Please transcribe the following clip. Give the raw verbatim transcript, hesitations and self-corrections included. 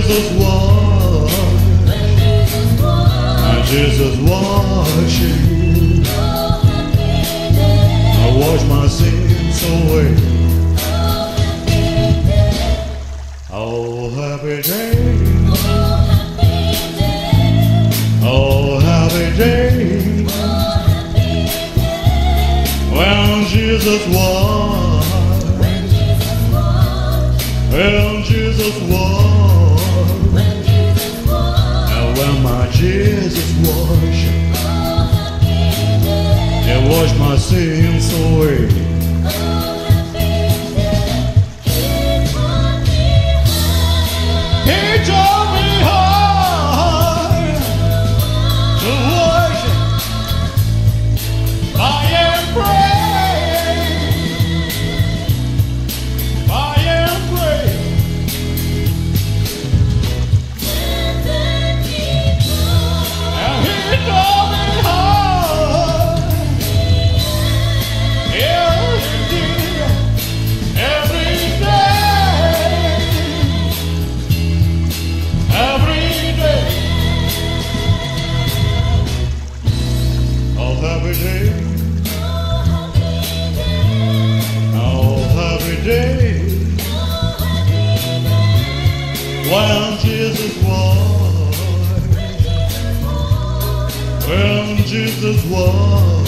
Jesus washed, and Jesus washing, I wash my sins away. Oh, happy day, oh, happy day, when Jesus washed, when Jesus washed, and when my Jesus washed, He washed my sins away. He taught me how to worship. I am praying. I am praying. And He taught me how. Every day, every day, every day. Oh, happy day. Oh, happy day. When Jesus washed, when Jesus washed,